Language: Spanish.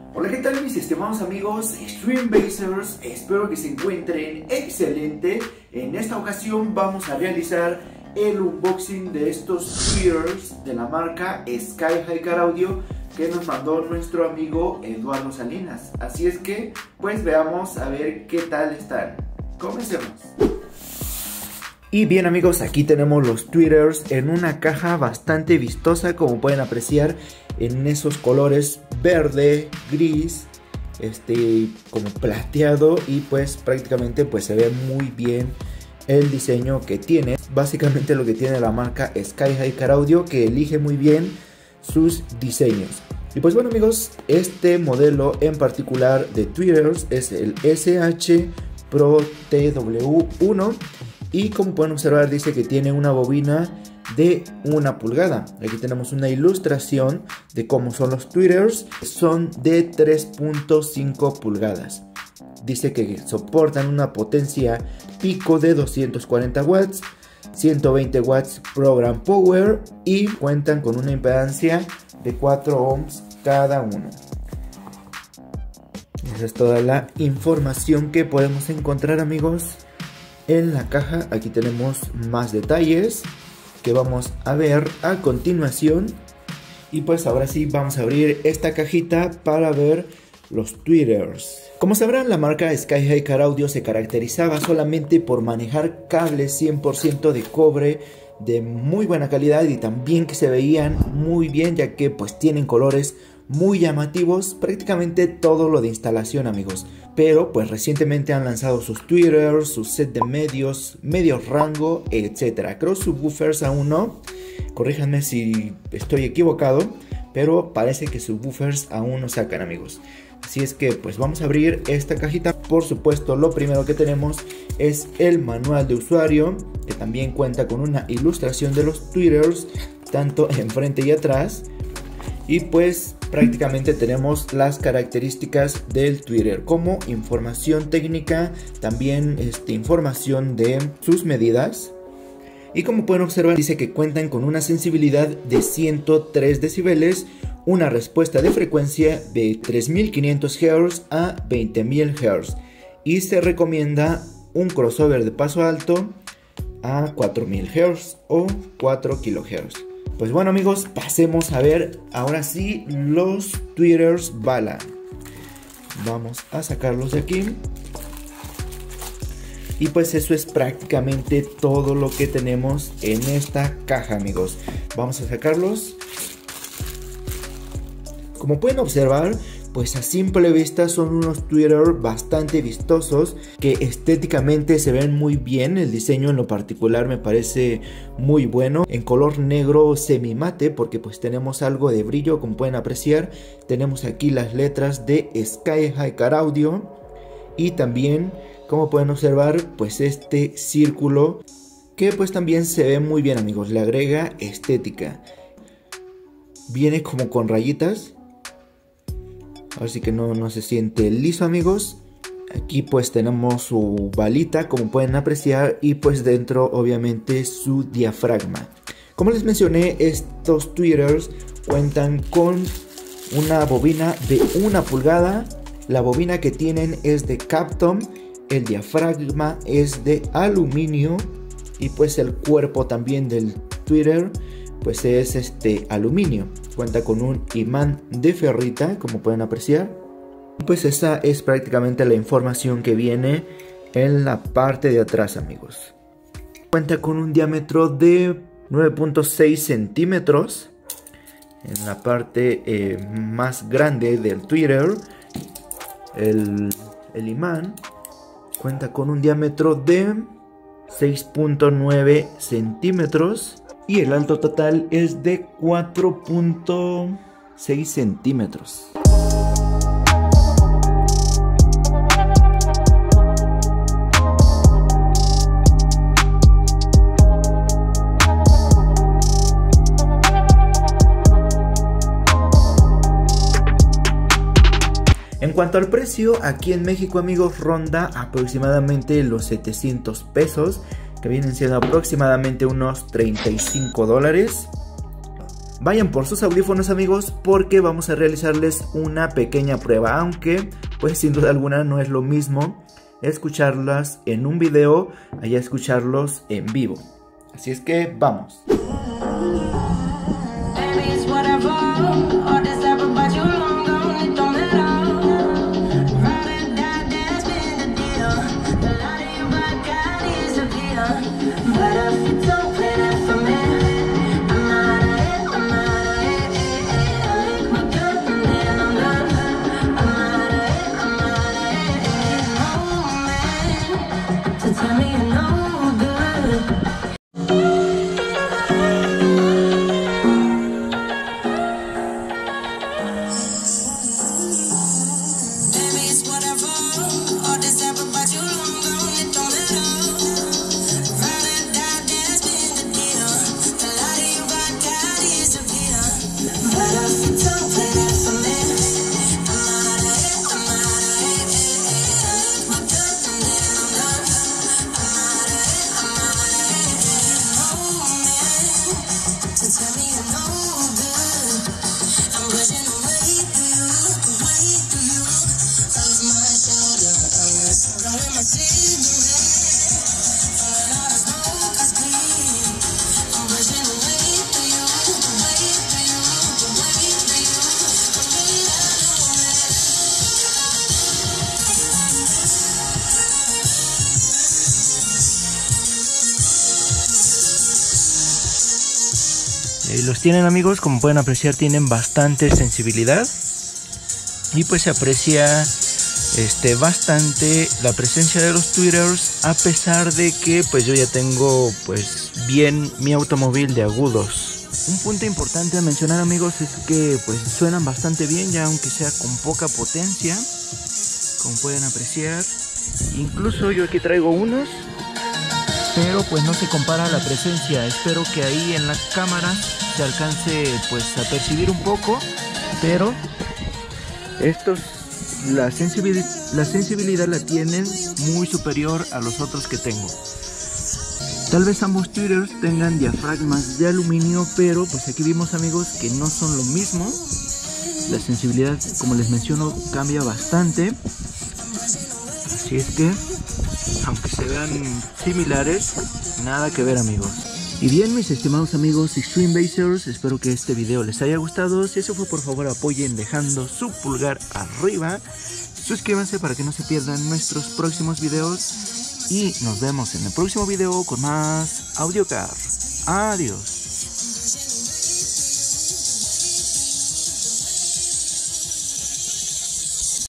Hola, ¿qué tal mis estimados amigos Streambasers? Espero que se encuentren excelente. En esta ocasión vamos a realizar el unboxing de estos tweeters de la marca Sky-Hi-Car Audio que nos mandó nuestro amigo Eduardo Salinas. Así es que pues veamos a ver qué tal están. Comencemos. Y bien amigos, aquí tenemos los tweeters en una caja bastante vistosa, como pueden apreciar, en esos colores verde, gris, como plateado, y pues prácticamente pues se ve muy bien el diseño que tiene. Básicamente lo que tiene la marca Sky-Hi-Car Audio, que elige muy bien sus diseños. Y pues bueno amigos, este modelo en particular de tweeters es el SH Pro TW1. Y como pueden observar, dice que tiene una bobina de 1 pulgada. Aquí tenemos una ilustración de cómo son los tweeters. Son de 3.5 pulgadas. Dice que soportan una potencia pico de 240 watts, 120 watts program power y cuentan con una impedancia de 4 ohms cada uno. Esa es toda la información que podemos encontrar amigos en la caja. Aquí tenemos más detalles que vamos a ver a continuación. Y pues ahora sí vamos a abrir esta cajita para ver los tweeters. Como sabrán, la marca Sky-Hi-Car Audio se caracterizaba solamente por manejar cables 100% de cobre de muy buena calidad y también que se veían muy bien, ya que pues tienen colores muy llamativos, prácticamente todo lo de instalación amigos. Pero pues recientemente han lanzado sus tweeters, su set de medios rango, etcétera. Creo subwoofers aún no, corríjanme si estoy equivocado, pero parece que subwoofers aún no sacan amigos. Así es que pues vamos a abrir esta cajita. Por supuesto, lo primero que tenemos es el manual de usuario, que también cuenta con una ilustración de los tweeters, tanto enfrente y atrás. Y pues prácticamente tenemos las características del tweeter, como información técnica, también información de sus medidas. Y como pueden observar, dice que cuentan con una sensibilidad de 103 decibeles, una respuesta de frecuencia de 3500 Hz a 20000 Hz, y se recomienda un crossover de paso alto a 4000 Hz o 4 kHz. Pues bueno amigos, pasemos a ver ahora sí los tweeters bala. Vamos a sacarlos de aquí. Y pues eso es prácticamente todo lo que tenemos en esta caja amigos. Vamos a sacarlos. Como pueden observar, pues a simple vista son unos tweeters bastante vistosos, que estéticamente se ven muy bien. El diseño en lo particular me parece muy bueno, en color negro semi mate, porque pues tenemos algo de brillo, como pueden apreciar. Tenemos aquí las letras de Sky-Hi-Car Audio, y también, como pueden observar, pues este círculo que pues también se ve muy bien amigos, le agrega estética. Viene como con rayitas, así que no se siente liso amigos. Aquí pues tenemos su balita, como pueden apreciar, y pues dentro obviamente su diafragma. Como les mencioné, estos tweeters cuentan con una bobina de 1 pulgada. La bobina que tienen es de Kapton, el diafragma es de aluminio, y pues el cuerpo también del tweeter pues es aluminio. Cuenta con un imán de ferrita, como pueden apreciar. Pues esa es prácticamente la información que viene en la parte de atrás amigos. Cuenta con un diámetro de 9.6 centímetros en la parte más grande del tweeter. El imán cuenta con un diámetro de 6.9 centímetros. Y el alto total es de 4.6 centímetros. En cuanto al precio, aquí en México amigos ronda aproximadamente los 700 pesos, que vienen siendo aproximadamente unos $35. vayan por sus audífonos, amigos, porque vamos a realizarles una pequeña prueba, aunque pues sin duda alguna no es lo mismo escucharlas en un video allá escucharlos en vivo. Así es que vamos. Los tienen, amigos, como pueden apreciar, tienen bastante sensibilidad y pues se aprecia bastante la presencia de los tweeters, a pesar de que pues yo ya tengo pues bien mi automóvil de agudos. Un punto importante a mencionar, amigos, es que pues suenan bastante bien, ya aunque sea con poca potencia, como pueden apreciar. Incluso yo aquí traigo unos, pero pues no se compara la presencia. Espero que ahí en la cámara se alcance pues a percibir un poco, pero estos la sensibilidad la tienen muy superior a los otros que tengo. Tal vez ambos tweeters tengan diafragmas de aluminio, pero pues aquí vimos, amigos, que no son lo mismo. La sensibilidad, como les menciono, cambia bastante. Así es que, aunque se vean similares, nada que ver, amigos. Y bien, mis estimados amigos Extreme Bassers, espero que este video les haya gustado. Si eso fue, por favor apoyen dejando su pulgar arriba. Suscríbanse para que no se pierdan nuestros próximos videos. Y nos vemos en el próximo video con más AudioCar. Adiós.